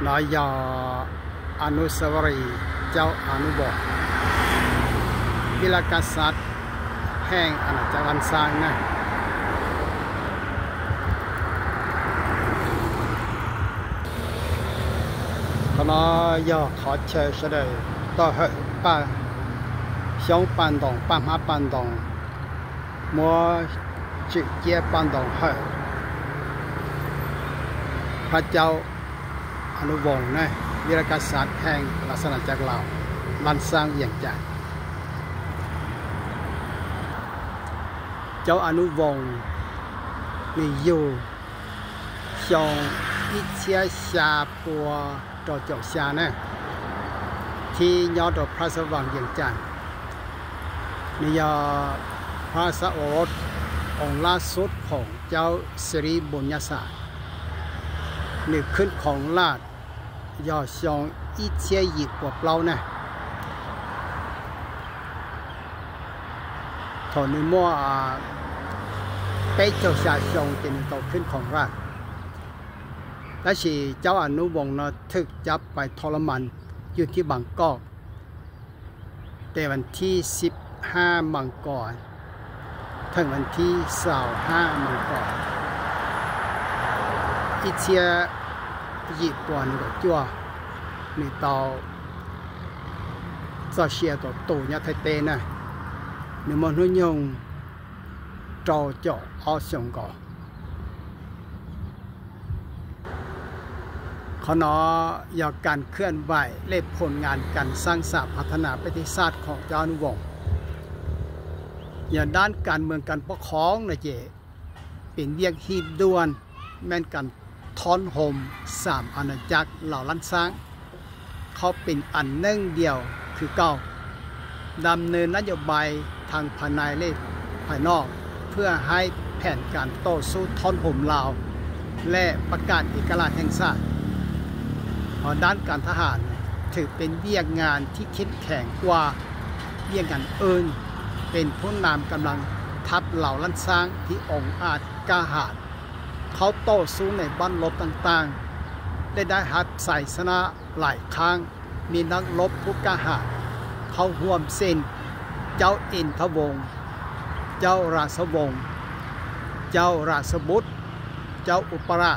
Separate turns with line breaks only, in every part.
นายาอนุสาวรีย์เจ้าอนุบาลวิลกษัตริย์แห่งอาณาจักรลันซางนะขณะยาขอเชิญเสด็จต่อเหตุป้าช่องปันดงป้ามาปันดงมัวจุดเจียปันดงเหตุพระเจ้าอนุวงศ์นะวิรกษัตริย์แห่งราชอาณาจักรลาวลันซางอย่างจังเจ้าอนุวงศ์มีอยู่ช่องอิเชียชาปัวต่อจงชานะที่ยอดพระสว่างอย่างจังนี่ยอพระสโอษฐ์องค์ล่าสุดของเจ้าสิริบุญญาศาสตร์นี่ขึ้นของลาดยอช่องอิเชียหยิบกว่าเปล่านะถอนมั่วไปเจ้าชาชงเป็นตัวขึ้นของราชและชีเจ้าอนุวงศ์ถึกจับไปทรมานอยู่ที่บางกอกแต่วันที่15 มังกรถึงวันที่25 มังกรอิเชียหยิบตัวนึงก็จั่วมีเตาซาเชียตัวตู่เนี่ยไทยเตนะนึกมันหุ่นยงจอเจาะเอาส่งก่อขณะอยากการเคลื่อนไหวและผลงานการสร้างสรรค์พัฒนาประวัติศาสตร์ของเจ้าอนุวงศ์อย่างด้านการเมืองการปกครองนะเจเป็นเรียกฮีบด่วนแม่นการทอนโฮม3 อาณาจักรเหล่าล้านช้างเขาเป็นอันหนึ่งเดียวคือเก่าดำเนินนโยบายทางภายในและภายนอกเพื่อให้แผนการต่อสู้ทอนโฮมลาวและประกาศเอกราชแห่งชาติด้านการทหารถือเป็นเวียกงานที่เข้มแข็งกว่าเวียกงานอื่นเป็นผู้นำกำลังทัพเหล่าล้านช้างที่องอาจกล้าหาญเขาต่อสู้ในบ้านรบต่างๆได้หัดใส่ชนะหลายครั้งมีนักรบผู้กล้าหาญเขาห่วมเส้นเจ้าอินทวงศ์เจ้าราชวงศ์เจ้าราชบุตรเจ้าอุปราช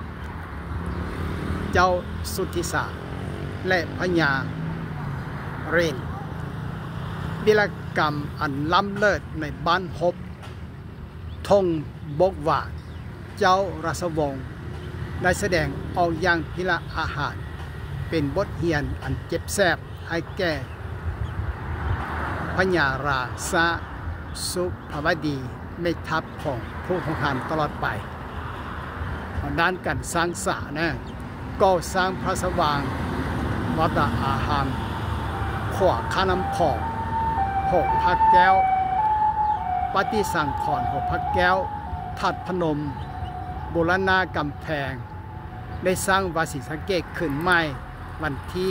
เจ้าสุทธิสาและพญาเรนวิรกรรมอันล้ำเลิศในบ้านฮบทงบกว่าเจ้าราชวงศ์ได้แสดงออกอย่างพิละอาหารเป็นบทเรียนอันเจ็บแสบให้แก่พญาราชสุภวดีไม่ทัพของผู้ทหารตลอดไปด้านการสร้างสรรค์นะก็สร้างพระสว่างวัดอาหารขวาข้าน้ำของ6 พระแก้วปฏิสังขรณ์6 พระแก้วทัดพนมบูรณะกำแพงได้สร้างวัดศรีสะเกษขึ้นใหม่วันที่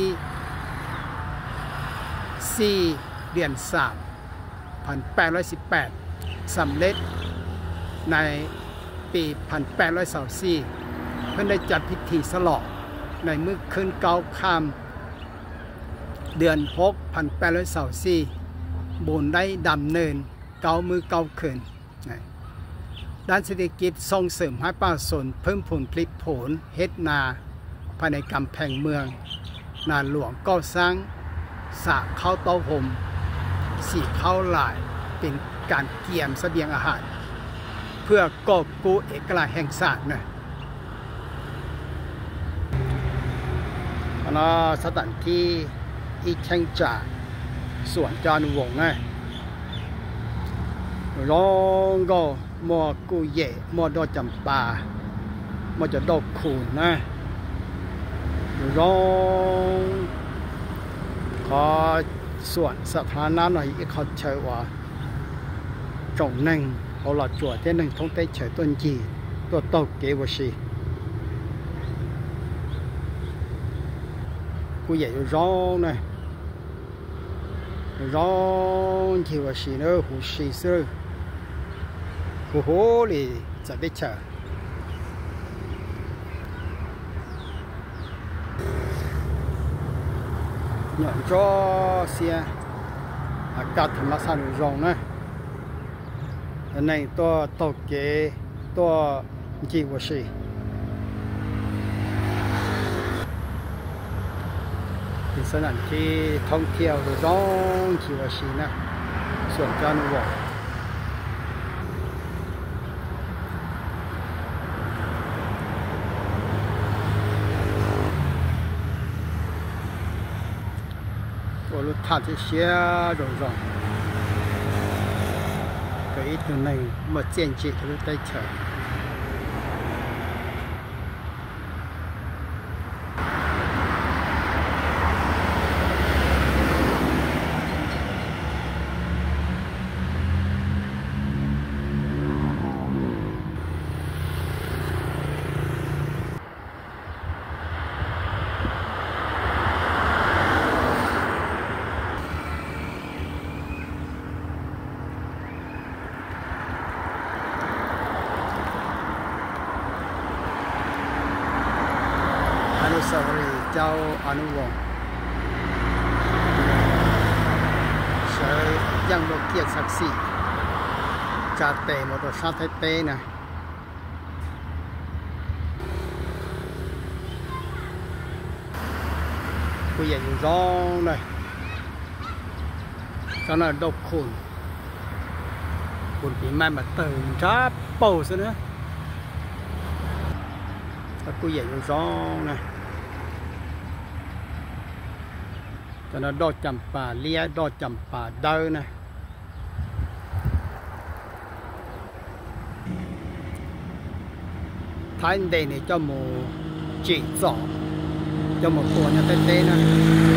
4 เดือน 3 1818สำเร็จในปี 1824เพื่อได้จัดพิธีฉลองในมื้อคืน9 ค่ำเดือน 6 1824บุญได้ดำเนิน9 มื้อ9 คืนด้านเศรษฐกิจส่งเสริมให้ประชาชนเพิ่มผลผลิตผลเฮ็ดนาภายในกำแพงเมืองนาหลวงก็สร้างสระข้าวเต้าห่มสีข้าวหลายเป็นการเกี่ยมเสบียงอาหารเพื่อกอบกู้เอกราชแห่งชาตินะสถานที่อีกแห่งจากสวนจานุวงศ์นะร้องก็มัวกุเย่มัวดอกจำปามัวจะดอกคูนนะร้องขอส่วนสถานะหน่อยเขาเชื่อว่าจงหนึ่งเขาหลอดจั่วที่หนึ่งทงเตเฉยต้นจีตัวโตเกวชีกูใหญ่ร้องนะร้องที่ว่าชีเนอหูชีเสือหูโหเลยจะได้เจอ nhọn cho xe cắt thầm lá san rồng này này to tàu kế to chỉ của sĩ thì sau này khi thông theo rồi rong chỉ của sĩ nèส่วนจานวง我都踏这些肉肉，这一头呢，没见解都在吃。อนุสาวรีย์เจ้าอนุวงศ์ใช้ยังโลเกียรติศักดิ์ศรีจ่าเตะมอเตอร์ไซค์เตะนะผู้ใหญ่อยู่ร้องเลยตอนนั้นดกคุณปีใหม่มาตื่นช้าเป่าซะนะถ้าผู้ใหญ่อยู่ร้องนะตอนนั้นดอกจำปาเลี้ยดอกจำปาเดินนะท้ายเดนเนี่ยเจ้าหมูจีสองเจ้าหมูตัวเนี่ยเต้นๆนะ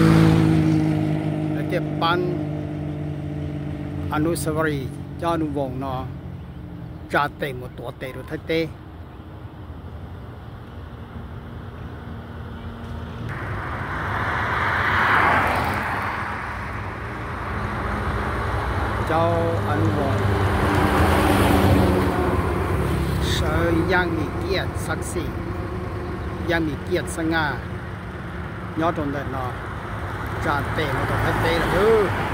แล้วเจ็บปันอนุสาวรีย์เจ้าอนุวงศ์เนาะจ่าเตะหมดตัวเตะหรือไทยเตะเจ้าอนุวงศ์ยังมีเกียรติศักดิ์ศรียังมีเกียรติสง่ายอดตรงเด่นเนาะจ่าเตะมาต่อไทยเตะเลย